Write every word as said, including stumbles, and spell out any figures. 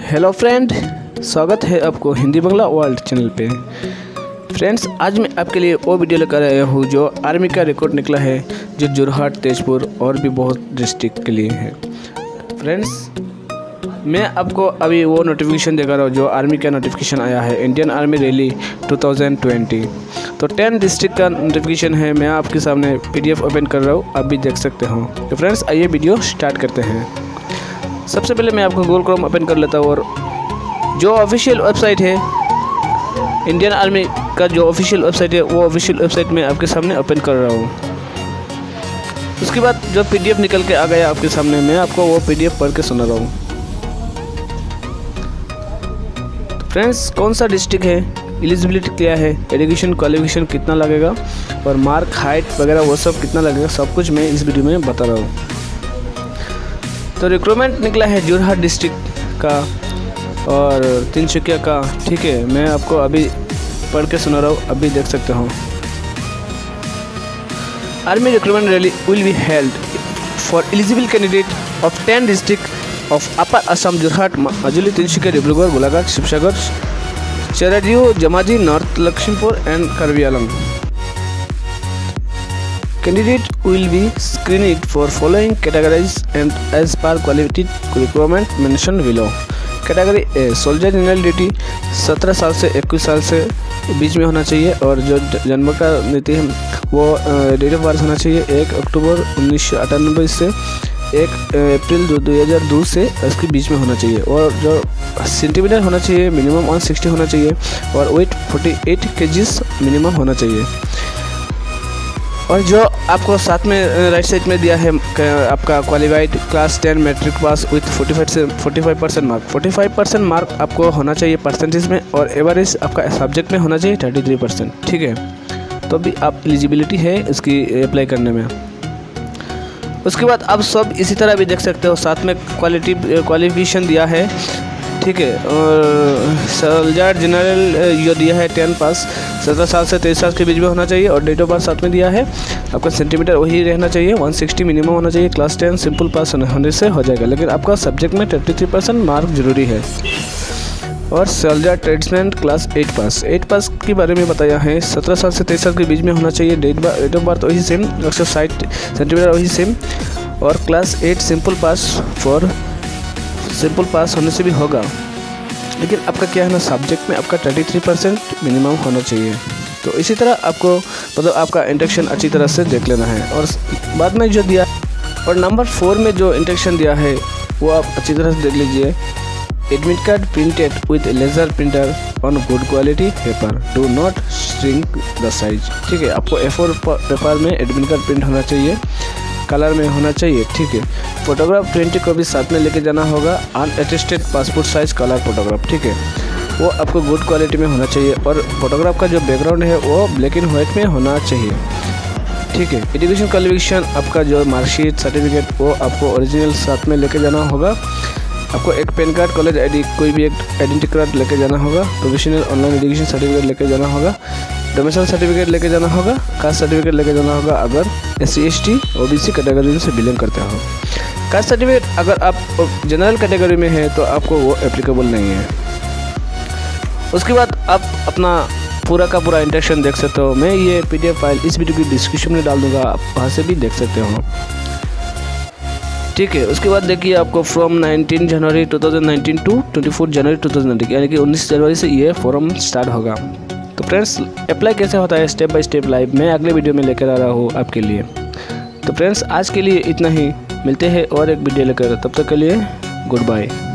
Hello friend, स्वागत है आपको हिंदी बंगला वर्ल्ड चैनल पे। फ्रेंड्स, आज मैं आपके लिए वो वीडियो लेकर आया हूँ जो आर्मी का रिकॉर्ड निकला है, जो जोरहाट, तेजपुर और भी बहुत डिस्ट्रिक्ट के लिए है। फ्रेंड्स, मैं आपको अभी वो नोटिफिकेशन दिखा रहा हूँ जो आर्मी का नोटिफिकेशन आया है, Indian army rally two thousand twenty. तो टेन डिस्ट्रिक्ट का नोटिफिकेशन है। मैं आपके सामने पीडीएफ ओपन कर रहा हूँ, आप भी देख सकते हो। तो फ्रेंड्स, आइए वीडियो स्टार्ट करते हैं। सबसे पहले मैं आपको गूगल क्रोम ओपन कर लेता हूँ और जो ऑफिशियल वेबसाइट है इंडियन आर्मी का, जो ऑफिशियल वेबसाइट है वो ऑफिशियल वेबसाइट में आपके सामने ओपन कर रहा हूँ। उसके बाद जो पीडीएफ निकल के आ गया आपके सामने, मैं आपको वो पीडीएफ पढ़ के सुना रहा हूँ। फ्रेंड्स, कौन सा डिस्ट्रिक्ट है, एलिजिबिलिटी क्या है, एजुकेशन क्वालिफिकेशन कितना लगेगा और मार्क, हाइट वगैरह वो सब कितना लगेगा, सब कुछ मैं इस वीडियो में बता रहा हूँ। तो रिक्रूटमेंट निकला है जोरहाट डिस्ट्रिक्ट का और तिनसुकिया का। ठीक है, मैं आपको अभी पढ़ के सुना रहा हूँ, अभी देख सकते हो। Army recruitment rally will be held for eligible candidate of ten district of upper Assam, Jorhat, Majuli, Tinsukia, Dibrugarh, Golaghat, Sivasagar, Charaideo, Dhemaji, north Lakhimpur and Karbi Anglong. Candidate will be screened for following categories and as per quality requirement mentioned below. Category A, soldier general duty सत्रह साल से इक्कीस साल से बीच में होना चाहिए और जो जन्म का नीति है वो डेट ऑफ बर्थ होना चाहिए एक अक्टूबर उन्नीस सौ अट्ठानबे से एक अप्रैल दो हज़ार दो से इसके बीच में होना चाहिए और जो सेंटीमीटर होना चाहिए मिनिमम एक सौ साठ होना चाहिए और वेट अड़तालीस केजीज मिनिमम होना चाहिए। और जो आपको साथ में राइट साइड में दिया है आपका qualified class ten matric pass with पैंतालीस से पैंतालीस परसेंट मार्क। पैंतालीस परसेंट मार्क आपको होना चाहिए परसेंटेज में और एवरेज आपका सब्जेक्ट में होना चाहिए तैंतीस परसेंट। ठीक है, तो भी आप एलिजिबिलिटी है इसकी अप्लाई करने में। उसके बाद आप सब इसी तरह भी देख सकते हो, साथ में क्वालिटी क्वालिफिकेशन दिया है। ठीक है, और सोल्जर जनरल जो दिया है टेन पास सत्रह साल से तेईस साल के बीच में होना चाहिए और डेट ऑफ बर्थ साथ में दिया है। आपका सेंटीमीटर वही रहना चाहिए, एक सौ साठ मिनिमम होना चाहिए। क्लास टेन सिंपल पास होने से हो जाएगा, लेकिन आपका सब्जेक्ट में तैंतीस परसेंट मार्क जरूरी है। और soldier tradesman class eight pass eight pass के बारे में बताया है, सत्रह साल से तेईस साल के बीच में होना चाहिए। डेट डेट ऑफ बर्थ वही सेम, एक सौ साठ सेंटीमीटर वही सेम और class eight simple pass for simple pass होने से भी होगा, लेकिन आपका क्या है ना, सब्जेक्ट में आपका तैंतीस परसेंट मिनिमम होना चाहिए। तो इसी तरह आपको मतलब आपका इंट्रोडक्शन अच्छी तरह से देख लेना है। और बाद में जो दिया और नंबर फोर में जो इंट्रोडक्शन दिया है वो आप अच्छी तरह से देख लीजिए। Admit card printed with laser printer on good quality paper, do not shrink the size. ठीक है, आपको ए फोर पेपर में एडमिट कार्ड प्रिंट होना चाहिए, कलर में होना चाहिए। ठीक है, फोटोग्राफ ट्वेंटी कॉपी साथ में लेके जाना होगा, unattested passport size colour photograph. ठीक है, वो आपको गुड क्वालिटी में होना चाहिए और फोटोग्राफ का जो बैकग्राउंड है वो ब्लैक एंड वाइट में होना चाहिए। ठीक है, एजुकेशन क्वालिफिकेशन आपका जो मार्कशीट सर्टिफिकेट वो आपको ओरिजिनल साथ में लेके जाना होगा। आपको एक पैन कार्ड, कॉलेज आईडी, कोई भी एक आइडेंटिटी कार्ड लेके जाना होगा। प्रोफेशनल ऑनलाइन एजुकेशन सर्टिफिकेट लेके जाना होगा। डोमिसाइल सर्टिफिकेट लेके जाना होगा। कास्ट सर्टिफिकेट लेके जाना होगा अगर S C S T O B C category से बिलोंग करते हो। कास्ट सर्टिफिकेट अगर आप जनरल कैटेगरी में है तो आपको वो एप्लीकेबल नहीं है। उसके बाद आप अपना पूरा का पूरा इंट्रोडक्शन देख सकते हो। मैं ये पीडीएफ फाइल इस वीडियो की डिस्क्रिप्शन में डाल दूँगा, आप वहाँ से भी देख सकते हो। ठीक है, उसके बाद देखिए आपको from nineteen January two thousand nineteen to चौबीस जनवरी टू थाउजेंड नाइनटीन यानी कि उन्नीस जनवरी से ये फॉर्म स्टार्ट होगा। तो फ्रेंड्स, अप्लाई कैसे होता है स्टेप बाय स्टेप लाइव मैं अगले वीडियो में लेकर आ रहा हूँ आपके लिए। तो फ्रेंड्स, आज के लिए इतना ही, मिलते हैं और एक वीडियो लेकर, तब तक के लिए गुड बाय।